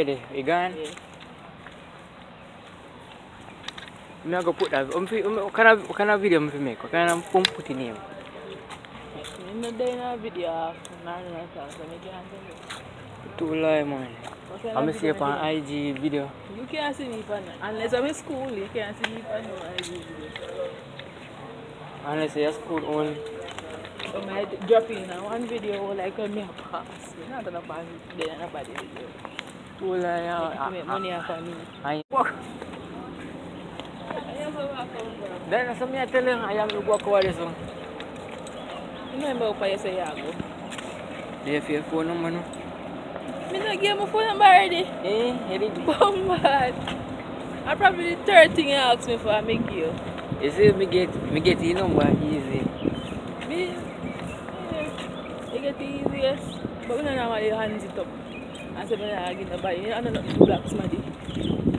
ready. You gone? Yeah. I'm going to put that. What kind of video am I make? What kind of put in here? I'm not doing a video of Narnia so I can't tell you. Too lie, man. I'm see up on IG video. You can't see me from unless I'm in school, you can't see me from no IG video. Unless you're school only. So I might drop in one video like on me pass. You're not gonna pass it there nobody video. Too lie, You make money off of me. I walk. Then something I tell you, I am to walk over this one. You remember what you say you go? Do you have your phone number no? I don't give my phone number already. Eh? You did? Bombard. I probably the third thing you asked me for I make you. You see, me get your number easy. Me? You get the easiest. But we don't know how you hands it up. I said, I'm not going to buy it. I'm not black smaddy.